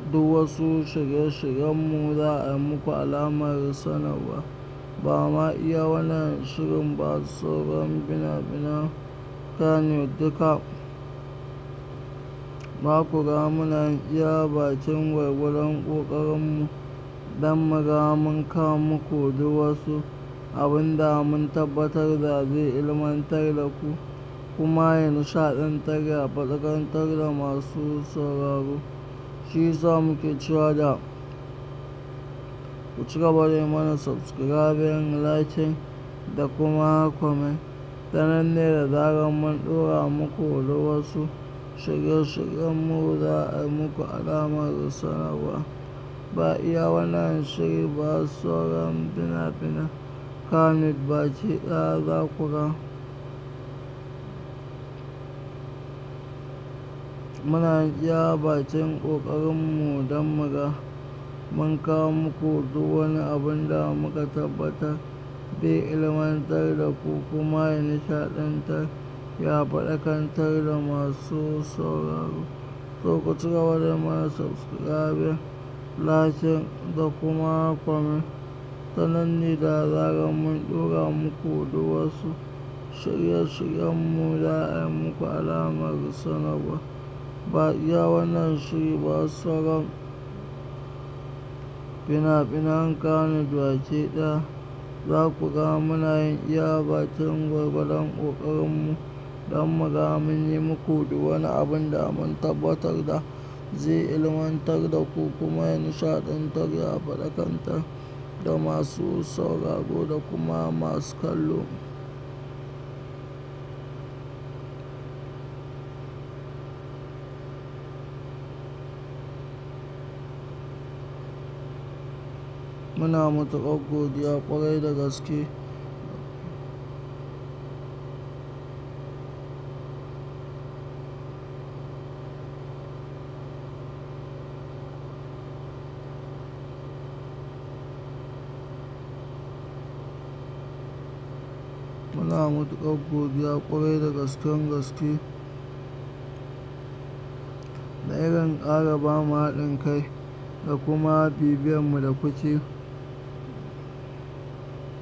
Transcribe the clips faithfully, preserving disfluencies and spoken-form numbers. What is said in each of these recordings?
duk wasu shirye-shiryenmu za a yi muku alamar sanarwa. Ba ma iya wannan shirin ba, sauran fina-finan Kannywood duka za ku ga muna iya bakin gwargwadon ƙoƙarinmu don mu ga mun kawo muku duk wasu abin da mun tabbatar da zai ilmantar da ku kuma ya nishaɗantar da faɗakantar da masu sauraro. Shi yasa muke cewa da ku ci gaba da yi mana subscribing, liking da kuma comment. Ta nan ne da zarar mun ɗora muku da wasu shirye-shiryenmu za a yi muku alamar sanarwa. Ba iya wannan shiri ba, sauran fina-finan Kannywood baki ɗaya za ku ga muna iya bakin ƙoƙarinmu don mu ga mun kawo muku duk wani abin da muka tabbatar zai ilmantar da ku kuma ya nishaɗantar ya faɗakantar da masu sauraro. To ku ci gaba da mana subscribing, liking da kuma comment. Ta nan ne da zarar mun ɗora muku duk wasu shirye-shiryenmu za a yi muku alamar sanarwa. Ba iya wannan shiri ba, sauran fina-finan Kannywood baki ɗaya za ku ga muna yin iya bakin gwargwadon ƙoƙarinmu don mu ga mun yi muku duk wani abin da mun tabbatar da zai ilmantar da ku kuma ya nishaɗantar ya faɗakantar da masu sauraro da kuma masu kallo. Muna matuƙar godiya ƙwarai da gaske. Muna matuƙar godiya ƙwarai da gasken gaske da irin ƙara ba mu haɗin kai da kuma bibiyanmu da kuke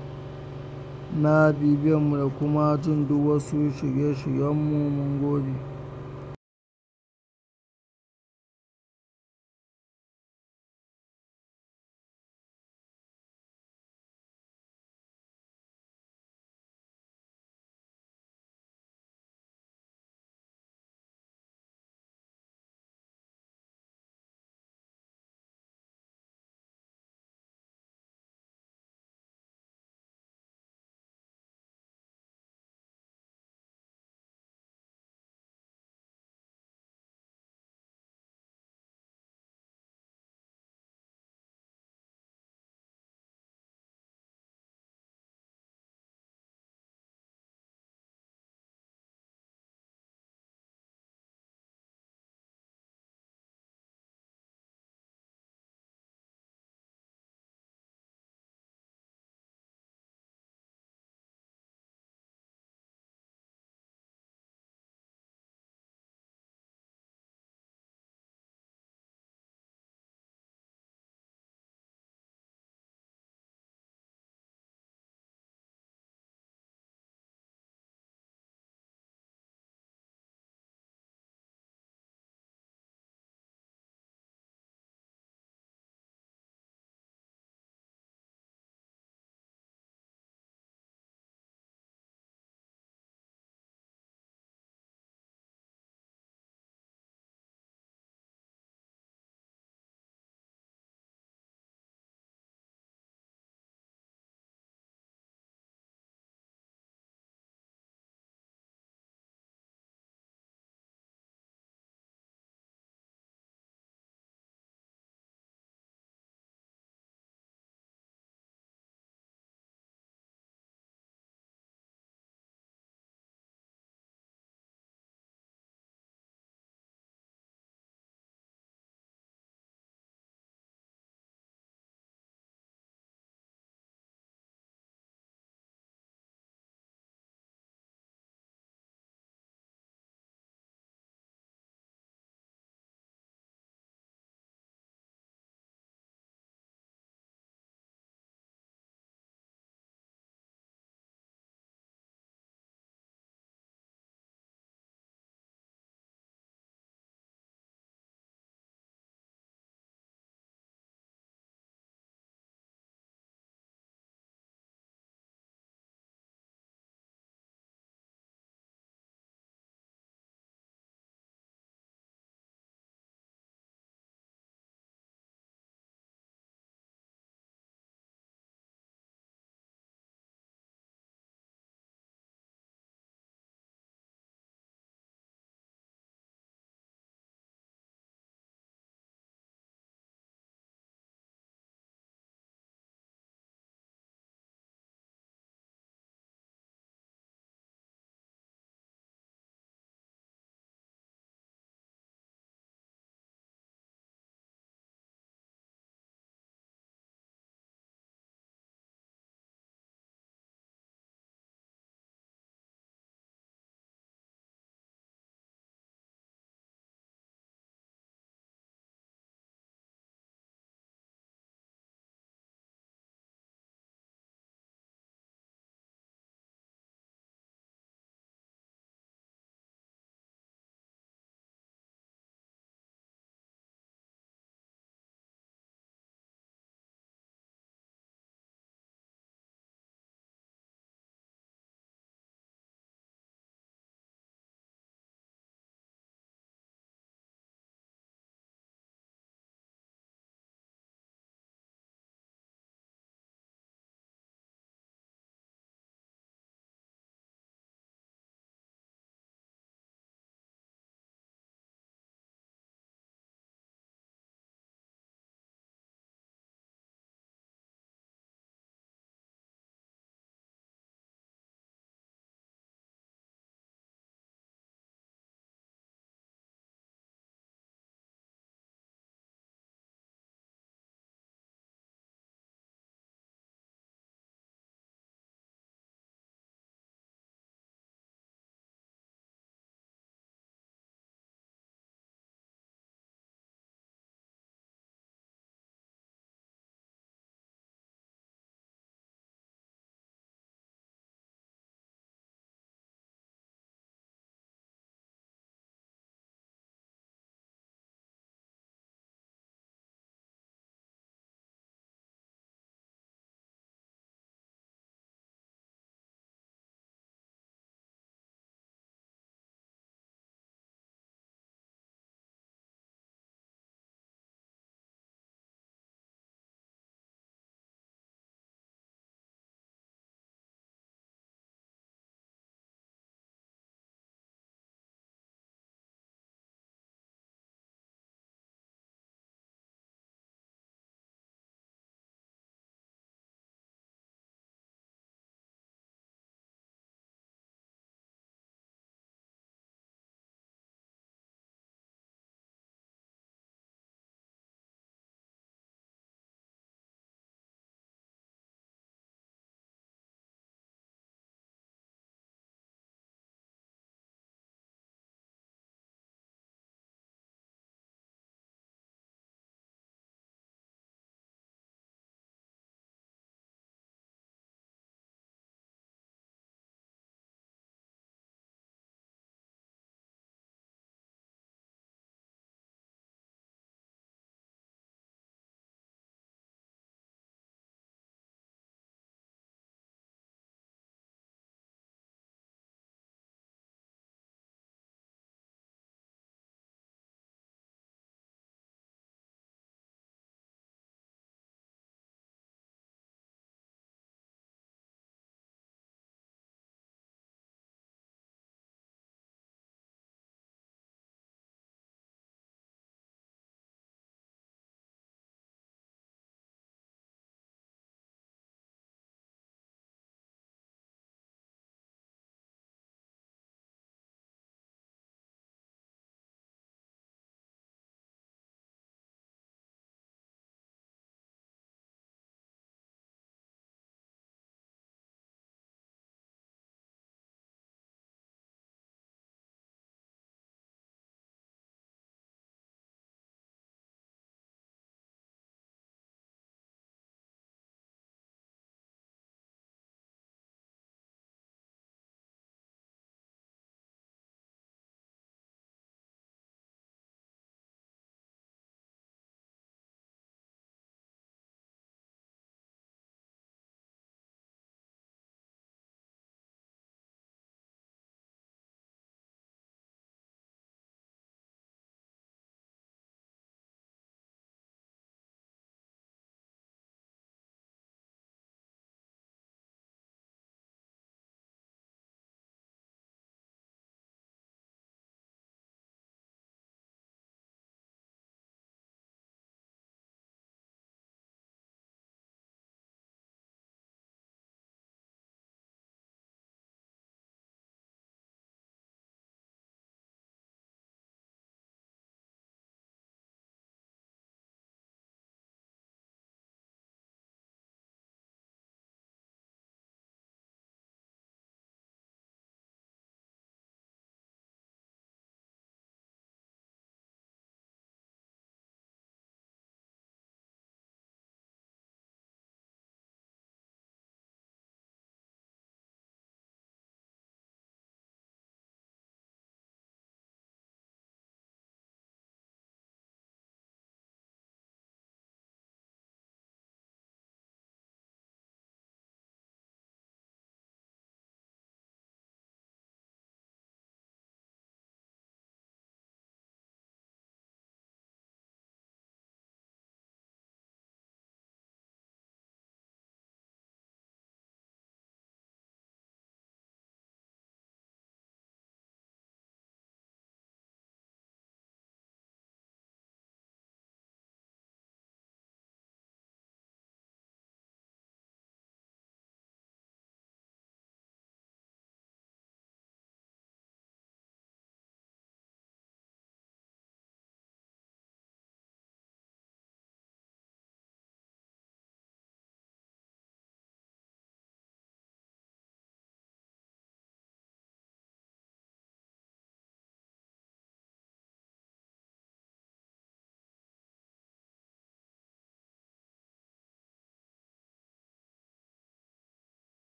na bibiyanmu da kuma jin duk wasu shirye-shiryenmu. Mun gode.